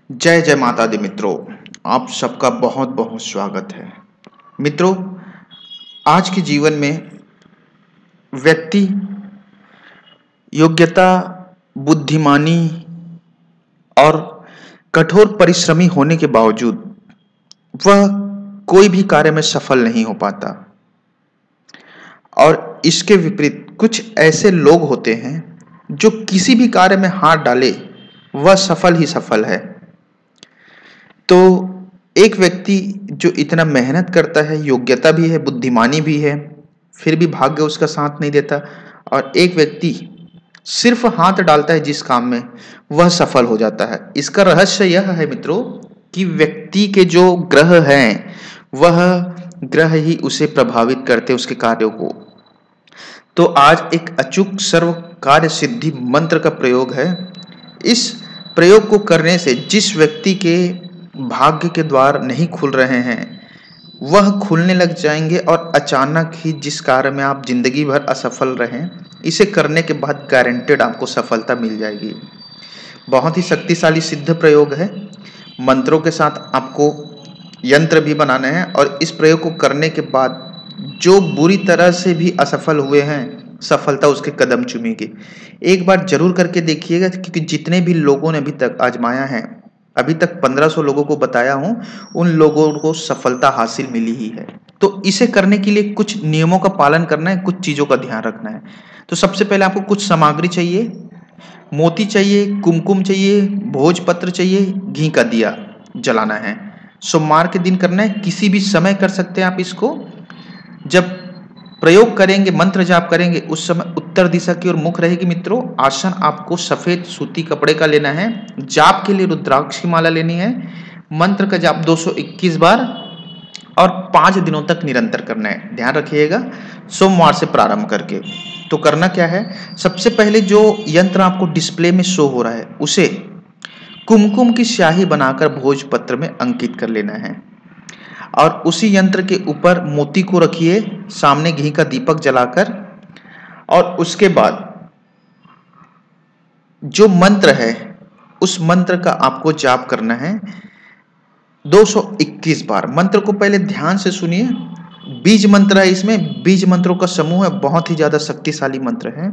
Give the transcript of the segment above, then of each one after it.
जय जय माता दी मित्रों। आप सबका बहुत बहुत स्वागत है। मित्रों, आज के जीवन में व्यक्ति योग्यता, बुद्धिमानी और कठोर परिश्रमी होने के बावजूद वह कोई भी कार्य में सफल नहीं हो पाता। और इसके विपरीत कुछ ऐसे लोग होते हैं जो किसी भी कार्य में हाथ डाले वह सफल ही सफल है। तो एक व्यक्ति जो इतना मेहनत करता है, योग्यता भी है, बुद्धिमानी भी है, फिर भी भाग्य उसका साथ नहीं देता, और एक व्यक्ति सिर्फ हाथ डालता है जिस काम में, वह सफल हो जाता है। इसका रहस्य यह है मित्रों कि व्यक्ति के जो ग्रह हैं वह ग्रह ही उसे प्रभावित करते उसके कार्यों को। तो आज एक अचूक सर्व कार्य सिद्धि मंत्र का प्रयोग है। इस प्रयोग को करने से जिस व्यक्ति के भाग्य के द्वार नहीं खुल रहे हैं वह खुलने लग जाएंगे, और अचानक ही जिस कार्य में आप जिंदगी भर असफल रहे, इसे करने के बाद गारंटेड आपको सफलता मिल जाएगी। बहुत ही शक्तिशाली सिद्ध प्रयोग है। मंत्रों के साथ आपको यंत्र भी बनाना है, और इस प्रयोग को करने के बाद जो बुरी तरह से भी असफल हुए हैं, सफलता उसके कदम चूमेगी। एक बार जरूर करके देखिएगा, क्योंकि जितने भी लोगों ने अभी तक आजमाया है, अभी तक 1500 लोगों को बताया हूं, उन लोगों को सफलता हासिल मिली ही है। तो इसे करने के लिए कुछ नियमों का पालन करना है, कुछ चीजों का ध्यान रखना है। तो सबसे पहले आपको कुछ सामग्री चाहिए। मोती चाहिए, कुमकुम चाहिए, भोजपत्र चाहिए, घी का दिया जलाना है। सोमवार के दिन करना है, किसी भी समय कर सकते हैं आप इसको। जब प्रयोग करेंगे, मंत्र जाप करेंगे, उस समय उत्तर दिशा की ओर मुख रहेगी मित्रों। आसन आपको सफेद सूती कपड़े का लेना है। जाप के लिए रुद्राक्ष की माला लेनी है। मंत्र का जाप 221 बार और 5 दिनों तक निरंतर करना है। ध्यान रखिएगा, सोमवार से प्रारंभ करके। तो करना क्या है, सबसे पहले जो यंत्र आपको डिस्प्ले में शो हो रहा है उसे कुमकुम की स्याही बनाकर भोजपत्र में अंकित कर लेना है, और उसी यंत्र के ऊपर मोती को रखिए, सामने घी का दीपक जलाकर, और उसके बाद जो मंत्र है उस मंत्र का आपको जाप करना है 221 बार। मंत्र को पहले ध्यान से सुनिए। बीज मंत्र है, इसमें बीज मंत्रों का समूह है, बहुत ही ज्यादा शक्तिशाली मंत्र है।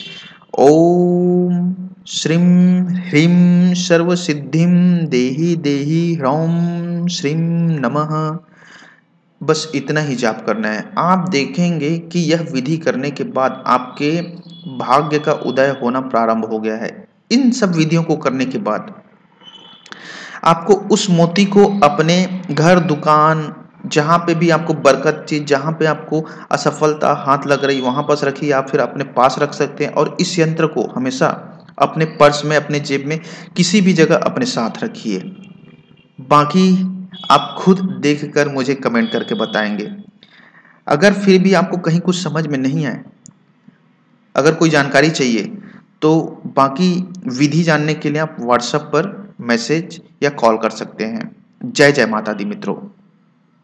ओम श्रीम ह्रीम सर्व सिद्धिम देहि देहि ह्रौम श्रीम नमः। बस इतना ही जाप करना है। आप देखेंगे कि यह विधि करने के बाद आपके भाग्य का उदय होना प्रारंभ हो गया है। इन सब विधियों को करने के बाद आपको उस मोती को अपने घर, दुकान, जहां पे भी आपको बरकत चीज, जहां पे आपको असफलता हाथ लग रही, वहां पास रखिए, या फिर अपने पास रख सकते हैं। और इस यंत्र को हमेशा अपने पर्स में, अपने जेब में, किसी भी जगह अपने साथ रखिए। बाकी आप खुद देखकर मुझे कमेंट करके बताएंगे। अगर फिर भी आपको कहीं कुछ समझ में नहीं आए, अगर कोई जानकारी चाहिए, तो बाकी विधि जानने के लिए आप व्हाट्सएप पर मैसेज या कॉल कर सकते हैं। जय जय माता दी मित्रों।